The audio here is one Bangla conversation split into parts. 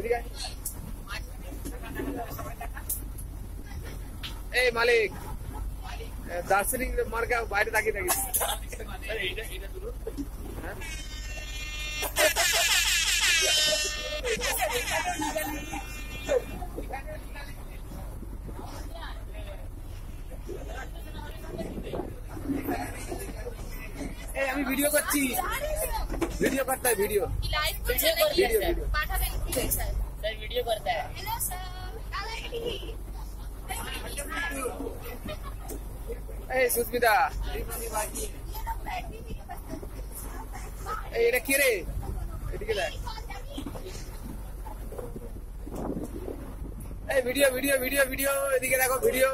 এই মালিক দার্শনিক মার্কা বাইরে তাকিয়ে থাকিস এই আমি ভিডিও করছি वीडियो करता है वीडियो लाइव को वीडियो पाठा सर वीडियो करता है हेलो सर ए सुस्मिता এটা কি রে এদিকে দেখ এই ভিডিও ভিডিও ভিডিও ভিডিও এদিকে দেখো ভিডিও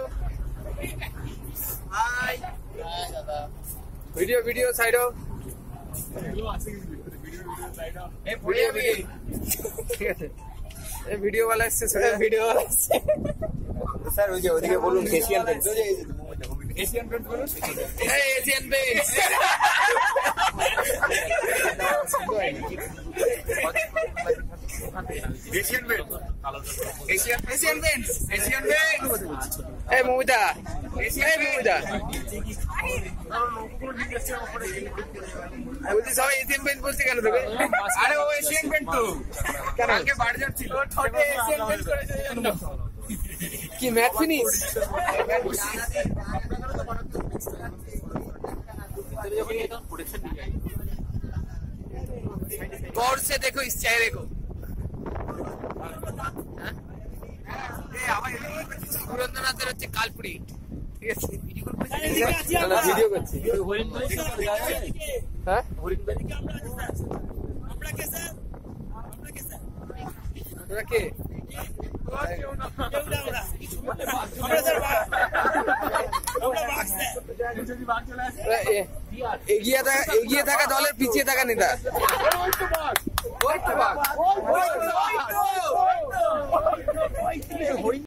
হাই হাই দাদা ভিডিও ভিডিও সাইডো ভিডিও वाला इससे वीडियो सर ওদিকে বলুন এশিয়ান পেন্ট এশিয়ান পেন্ট বলুন এই Asian paint Asian paint Asian paint Asian paint এই মুমিতা এই মুমিতা বলছি সবাই এশিয়ান পেন্ট বলছে কেন তোকে আরে ও এশিয়ান পেন্ট তো কালকে বাড়ি যাচ্ছিল ঠোঁটে এশিয়ান পেন্ট করেছে জন্য কি ম্যাট ফিনিশ गौर से देखो इस चेहरे को সুরেন্দ্রনাথের হচ্ছে কালপুরি ঠিক আছে ভিডিও করছি হ্যাঁ তোরা কে এগিয়ে থাকা দলের পিছিয়ে থাকা নেতা